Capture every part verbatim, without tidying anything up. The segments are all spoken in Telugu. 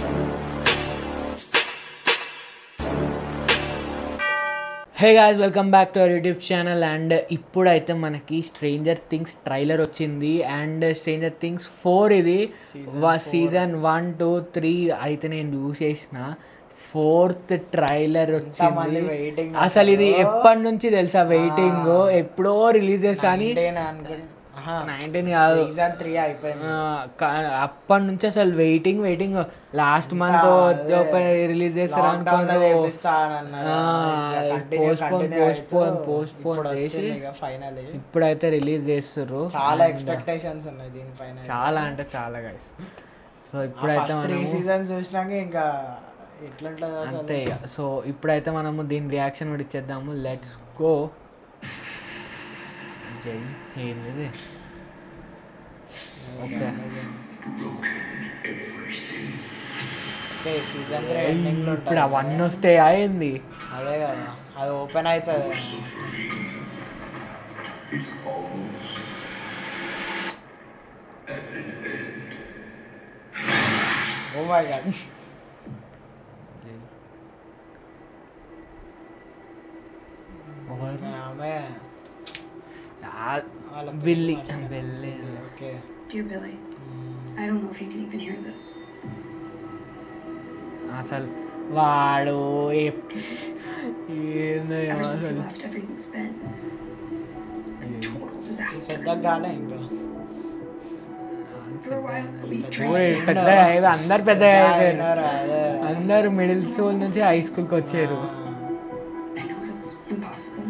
Hey guys, welcome back to our YouTube channel. And ఇప్పుడైతే మనకి స్ట్రేంజర్ థింగ్స్ ట్రైలర్ వచ్చింది. అండ్ స్ట్రేంజర్ థింగ్స్ ఫోర్ ఇది సీజన్ వన్ టూ త్రీ అయితే నేను యూస్ చేసిన ఫోర్త్ ట్రైలర్ వచ్చింది. అసలు ఇది ఎప్పటి నుంచి తెలుసా వెయిటింగ్, ఎప్పుడో రిలీజ్ చేస్తా అని. నైన్టీన్ కాదు, అప్పటి నుంచి అసలు waiting waiting last month release చేస్తారు అనుకుంటా, పోస్ట్పోన్ పోస్ట్పోన్ పోస్ట్పోన్ చేసి ఇప్పుడైతే రిలీజ్ చేస్తారు. చాలా ఎక్స్పెక్టేషన్స్ ఉన్నాయి దీనిపైన, చాలా అంటే చాలా గైస్. సో ఇప్పుడైతే త్రీ సీజన్స్ చూసినాక ఇంకా ఎట్లా అంతే ఇక. సో ఇప్పుడైతే మనము దీని రియాక్షన్ కూడా ఇచ్చేద్దాము. Let's go. జై ఏంది ఓకే సీజన్ ఇప్పుడు అవన్నీ వస్తే అయింది అదే కదా, అది ఓపెన్ అవుతుంది. Oh my god, Billy Billy okay. Dear Billy, I don't know if you can even hear this. అసలు వాడు Ever since you left, everything's been a total disaster. పెద్ద గాలే ఇంకా For a while, we పెద్ద tried. అందరు పెద్ద అందరు మిడిల్ స్కూల్ నుంచి హై స్కూల్కి వచ్చారు. I know that's impossible.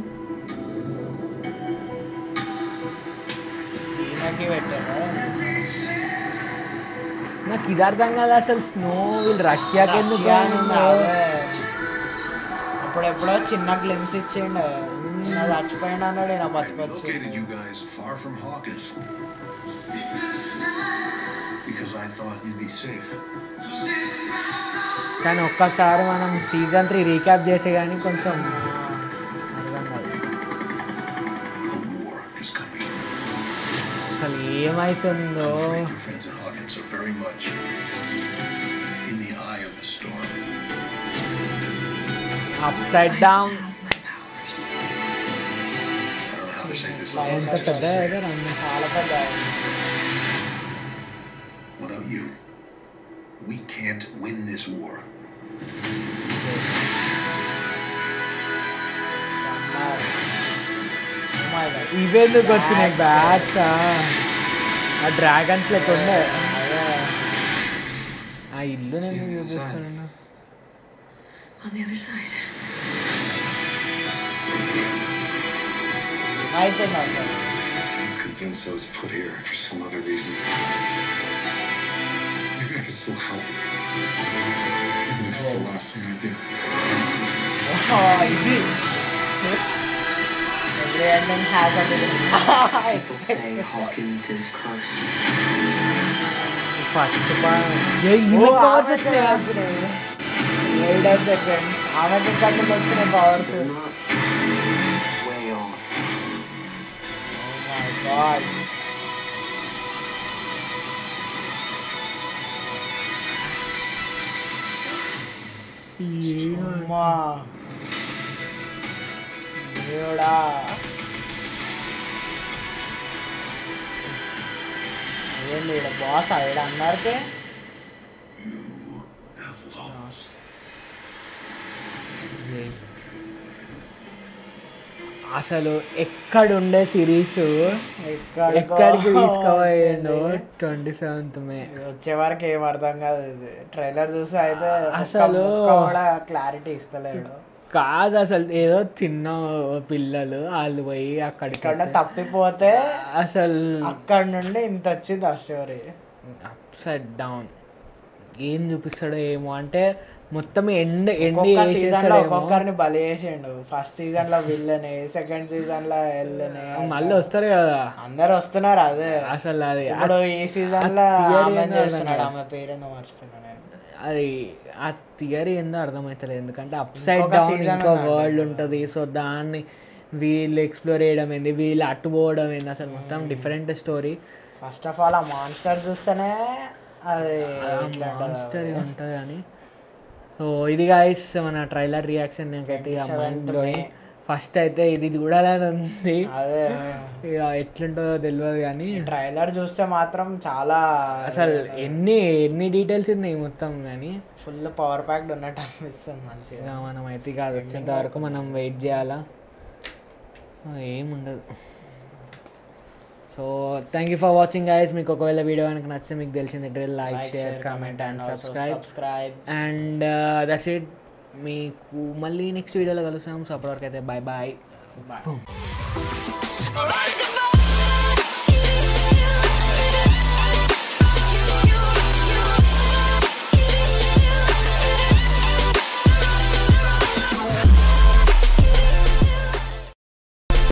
నాకు ఇది అర్థం కాదు అసలు. స్నో వీళ్ళు రష్యాకి ఎందుకు అప్పుడు ఎప్పుడో చిన్న గ్లిమ్స్ ఇచ్చిండు, చచ్చిపోయిండు అన్నాడు. నా బతుకొచ్చి కానీ ఒక్కసారి మనం సీజన్ త్రీ రీక్యాప్ చేసే కానీ కొంచెం అసలు ఏమైతుందో. అప్ సైడ్ డౌన్ ఎంత పెద్ద చాలా పెద్ద. Without you, we can't win this war. ఇవెందుకు వచ్చినాయి బ్యాట్స్? ఆ డ్రాగన్స్ లెక్క ఉండే ఆ ఇల్లు నేను చూపిస్తున్నాను. On the other side. I was convinced I was put here for some other reason. Maybe I can still help. Even if it's the last thing I do. Oh, ఇది every ending has a People say Hawkins is close. First powers వచ్చాయి. వెయిట్ అ సెకండ్, ఆమెకి కంటే వచ్చిన powers. Way off. Oh my god. అమ్మా దేవుడా, ఏంటి ఇక్కడ బాస్ ఇక్కడ అందరికీ? అసలు ఎక్కడుండే సిరీస్ ఎక్కడికి తీసుకోపోయిండు. ట్వంటీ సెవెంత్ మే వచ్చే వరకు ఏం అర్థం కాదు. ఇది ట్రైలర్ చూసి అయితే అసలు క్లారిటీ ఇస్తలేడు. కాదు అసలు ఏదో చిన్న పిల్లలు వాళ్ళు పోయి అక్కడికి తప్పిపోతే అసలు అక్కడ నుండి ఇంత వచ్చింది ఆ స్టోరీ. అప్ సైడ్ డౌన్ ఏం చూపిస్తాడో ఏమో. అంటే మొత్తం ఎండ్ ఎండ్ సీజన్ లో ఒక్కొక్కరిని బలి చేసిండు. ఫస్ట్ సీజన్ లో విల్లని, సెకండ్ సీజన్ లో ఎల్లని, మళ్ళీ వస్తారు కదా అందరు వస్తున్నారు. అదే అసలు అది ఇప్పుడు ఈ సీజన్ లో చేస్తున్నాడు, ఆమె పేరేందో మర్చిపోయినా నేను. అది ఆ థియరీ ఏందో అర్థమవుతలేదు. ఎందుకంటే అప్ సైడ్ డౌన్ ఇంకో వరల్డ్ ఉంటుంది. సో దాన్ని వీళ్ళు ఎక్స్ప్లోర్ చేయడం ఏంది, వీళ్ళు అట్టుపోవడం ఏంది, అసలు మొత్తం different story. First of all ఆ మాన్స్టర్ చూస్తేనే అది ఎట్లా మాన్స్టర్ ఉంటుంది కానీ. సో ఇది గాయస్ మన ట్రైలర్ రియాక్షన్. నాకైతే ఫస్ట్ అయితే ఇది చూడాలని ఉంది, అదే ఇక ఎట్లుంటుందో తెలియదు కానీ ట్రైలర్ చూస్తే మాత్రం చాలా అసలు ఎన్ని ఎన్ని డీటెయిల్స్ ఉన్నాయి మొత్తం. కానీ ఫుల్ పవర్ ప్యాక్డ్ ఉన్నట్టు అనిపిస్తుంది మంచిగా. ఇక మనం అయితే కాదు వచ్చేంత వరకు మనం వెయిట్ చేయాలా, ఏముండదు. So thank you for watching guys. మీకు ఒకవేళ వీడియో కనుక నచ్చితే మీకు తెలిసింది డ్రిల్, like, share, comment and subscribe subscribe and that's it. మీకు మళ్ళీ నెక్స్ట్ వీడియోలో కలుస్తాం. సో అప్పటివరకు అయితే బాయ్ బాయ్. బాయ్.